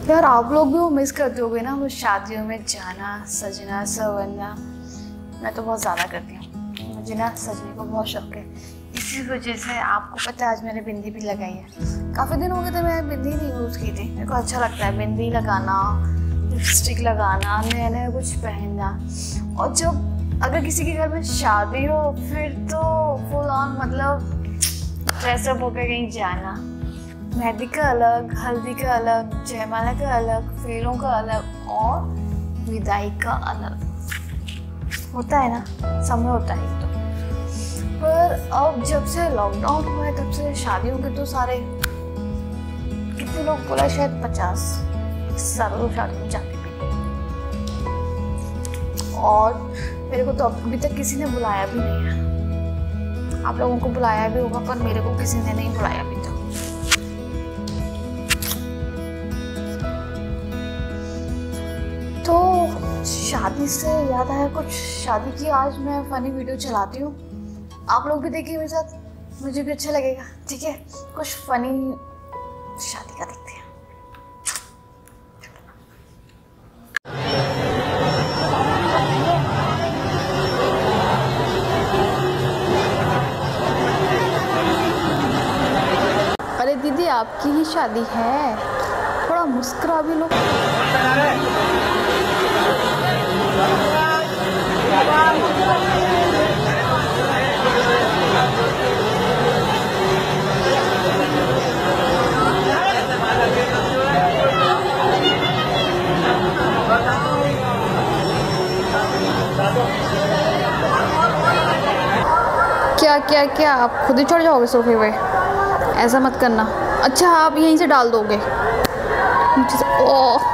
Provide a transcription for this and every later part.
यार आप लोग भी वो मिस करते होगे ना, वो शादियों में जाना, सजना संवरना। मैं तो बहुत ज़्यादा करती हूँ, मुझे ना सजने को बहुत शौक है। इसी वजह से आपको पता है आज मैंने बिंदी भी लगाई है। काफ़ी दिन हो गए थे मैं बिंदी नहीं यूज़ की थी। मेरे को अच्छा लगता है बिंदी लगाना, लिपस्टिक लगाना, नया नया कुछ पहनना। और जब अगर किसी के घर में शादी हो फिर तो फुल ऑन मतलब ड्रेसअप होकर कहीं जाना। मेहंदी का अलग, हल्दी का अलग, जयमाला का अलग, फेरों का अलग और विदाई का अलग होता है ना, समय होता है तो। पर अब जब से लॉकडाउन हुआ है तब से शादियों के तो सारे, कितने लोग बोला, शायद 50 सारे लोग शादी में जाते भी। और मेरे को तो अभी तक किसी ने बुलाया भी नहीं है। आप लोगों को बुलाया भी होगा पर मेरे को किसी ने नहीं बुलाया अभी तक। तो शादी से याद आया कुछ, शादी की आज मैं फनी वीडियो चलाती हूँ, आप लोग भी देखिए मेरे साथ, मुझे भी अच्छा लगेगा। ठीक है, कुछ फनी शादी का देखते हैं। अरे दीदी आपकी ही शादी है, थोड़ा मुस्कुरा भी लो। क्या क्या क्या आप खुद ही चढ़ जाओगे सोफे पे? ऐसा मत करना। अच्छा आप यहीं से डाल दोगे नीचे से? ओह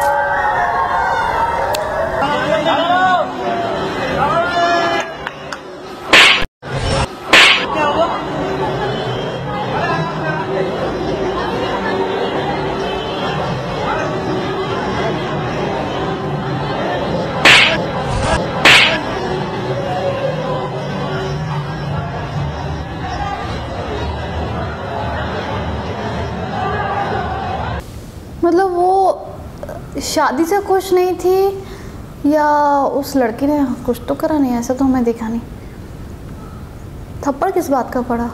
मतलब वो शादी से खुश नहीं थी या उस लड़की ने कुछ तो करा नहीं, ऐसा तो हमें देखा नहीं। थप्पड़ किस बात का पड़ा?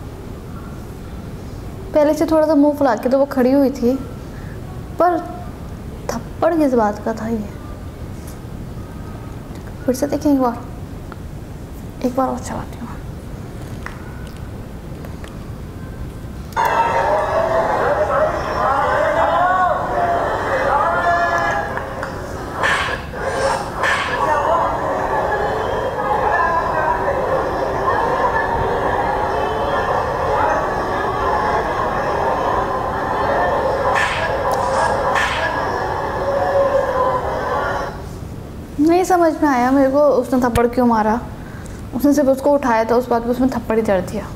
पहले से थोड़ा सा मुंह फुला के तो वो खड़ी हुई थी, पर थप्पड़ किस बात का था ये? फिर से देखें एक बार और चलाती हूँ। नहीं समझ में आया मेरे को उसने थप्पड़ क्यों मारा। उसने सिर्फ उसको उठाया था, उस बात पे उसमें थप्पड़ ही जड़ दिया।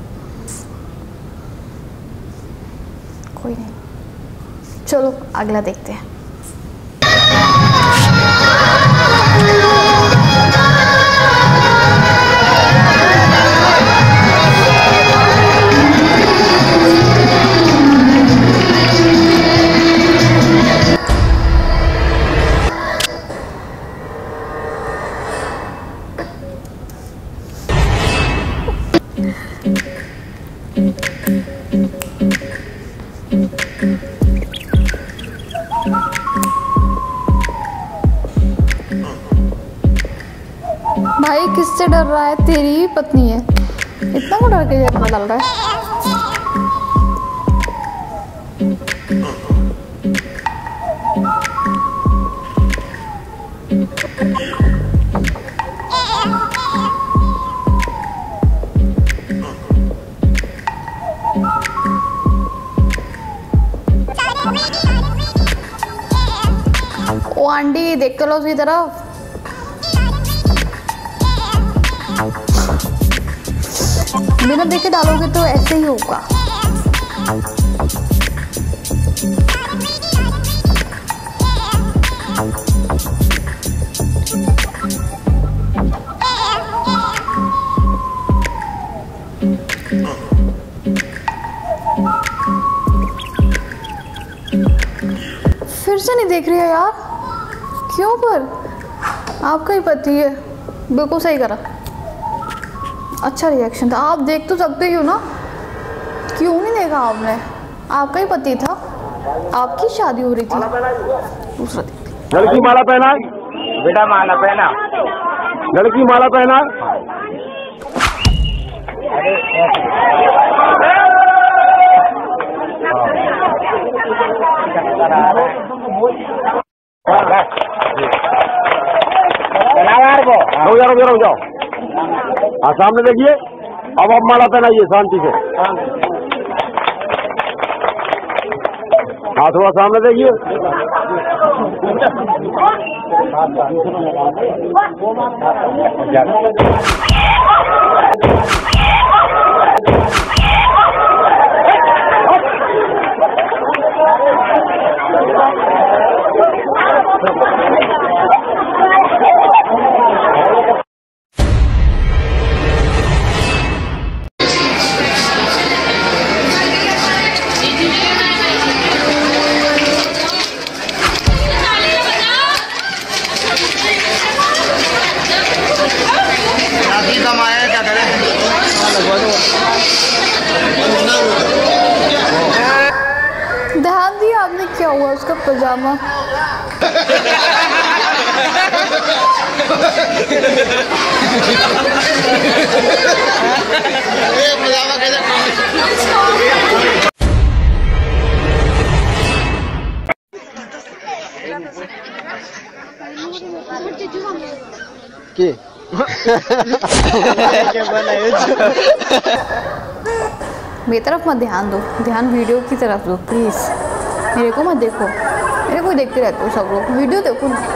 कोई नहीं, चलो अगला देखते हैं। भाई किससे डर रहा है? तेरी ही पत्नी है, इतना को डर के जन्म डाल रहा है। ओ आंटी देख कर लो उसकी तरफ। बिना देखे डालोगे तो ऐसे ही होगा। फिर से नहीं देख रही है यार, क्यों? पर आपका ही पति है, बिल्कुल सही करा। अच्छा रिएक्शन था, आप देख तो सकते हो ना, क्यों नहीं देखा आपने? आपका ही पति था, आपकी शादी हो रही थी। दूसरा लड़की माला पहना, बेटा माला पहना, लड़की माला पहना। रुक जाओ। हाँ सामने देखिए, अब आप माला पहनाइए शांति से। हाँ थोड़ा सामने देखिए। ध्यान दिया आपने, क्या हुआ उसका पजामा? के मेरी तरफ मत ध्यान दो, ध्यान वीडियो की तरफ दो प्लीज़। मेरे को मत देखो, मेरे को देखते रहते हो सब लोग, वीडियो देखो ना।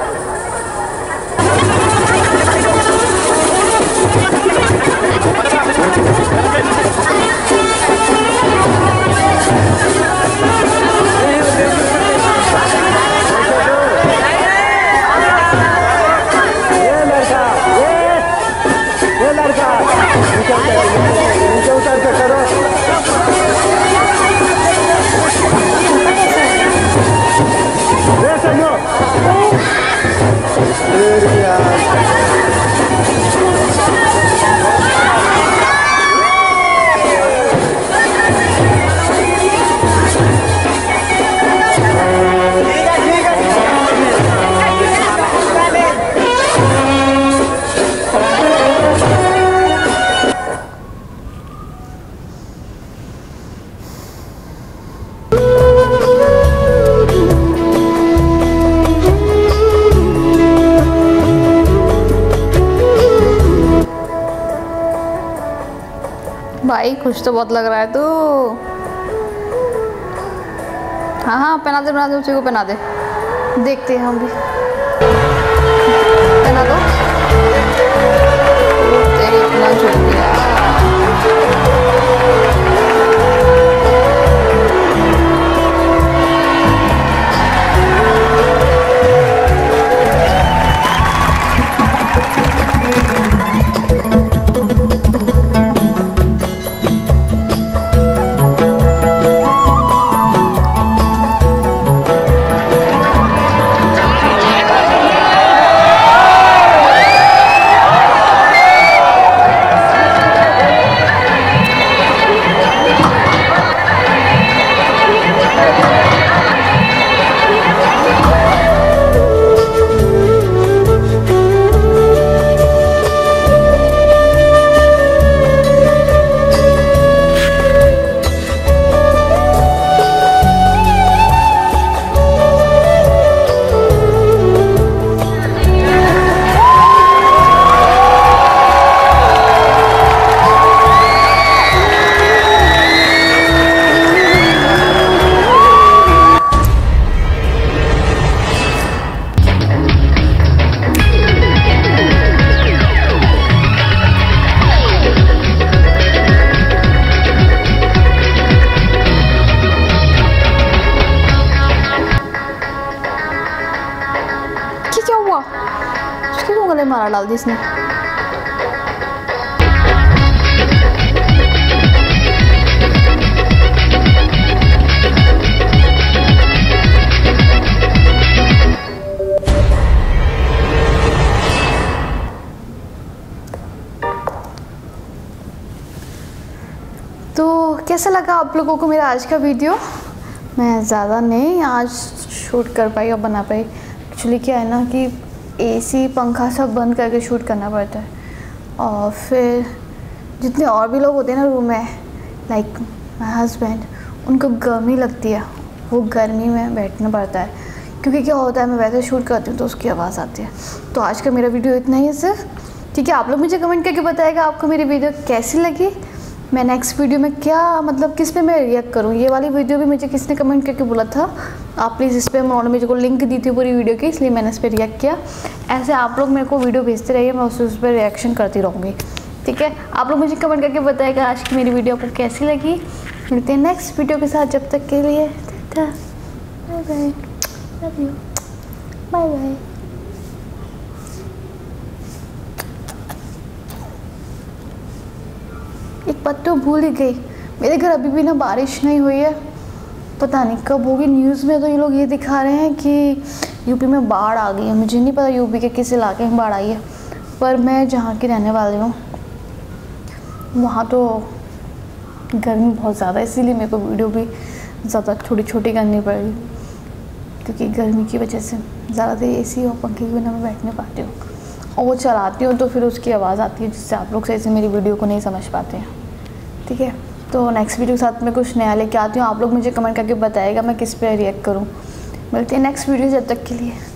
भाई खुश तो बहुत लग रहा है तू। हाँ हाँ पहना दे उसी को पहना दे, देखते हैं हम भी। पहना दो, तेरी इतना शुक्रिया। मारा डाल दी इसने। कैसा लगा आप लोगों को मेरा आज का वीडियो? मैं ज़्यादा नहीं आज शूट कर पाई और बना पाई। एक्चुअली क्या है ना कि एसी पंखा सब बंद करके शूट करना पड़ता है, और फिर जितने और भी लोग होते हैं ना रूम में, लाइक माई हस्बैंड, उनको गर्मी लगती है, वो गर्मी में बैठना पड़ता है। क्योंकि क्या होता है, मैं वैसे शूट करती हूँ तो उसकी आवाज़ आती है। तो आज का मेरा वीडियो इतना ही है सिर्फ, ठीक है। आप लोग मुझे कमेंट करके बताएगा आपको मेरी वीडियो कैसी लगी। मैं नेक्स्ट वीडियो में क्या मतलब किस पे मैं रिएक्ट करूँ, ये वाली वीडियो भी मुझे किसने कमेंट करके बोला था, आप प्लीज़ इस पर, उन्होंने मुझे को लिंक दी थी पूरी वीडियो की, इसलिए मैंने इस पर रिएक्ट किया। ऐसे आप लोग मेरे को वीडियो भेजते रहिए, मैं उस पर रिएक्शन करती रहूँगी, ठीक है। आप लोग मुझे कमेंट करके बताएगा आज की मेरी वीडियो आपको कैसी लगी। मिलते हैं नेक्स्ट वीडियो के साथ, जब तक के लिए tata, bye bye, love you, bye bye. एक बात तो भूल ही गई, मेरे घर अभी भी ना बारिश नहीं हुई है, पता नहीं कब होगी। न्यूज़ में तो ये लोग ये दिखा रहे हैं कि यूपी में बाढ़ आ गई है। मुझे नहीं पता यूपी के किस इलाके में बाढ़ आई है, पर मैं जहाँ की रहने वाली हूँ वहाँ तो गर्मी बहुत ज़्यादा है, इसीलिए मेरे को वीडियो भी ज़्यादा छोटी छोटी करनी पड़ी, क्योंकि गर्मी की वजह से ज़्यादा देर एसी और पंखे के बिना मैं बैठ नहीं पाती हूँ, और वो चलाती हूँ तो फिर उसकी आवाज़ आती है जिससे आप लोग सही से मेरी वीडियो को नहीं समझ पाते हैं, ठीक है। तो नेक्स्ट वीडियो के साथ मैं कुछ नया लेके आती हूँ, आप लोग मुझे कमेंट करके बताएगा मैं किस पे रिएक्ट करूँ। मिलती है नेक्स्ट वीडियो, जब तक के लिए।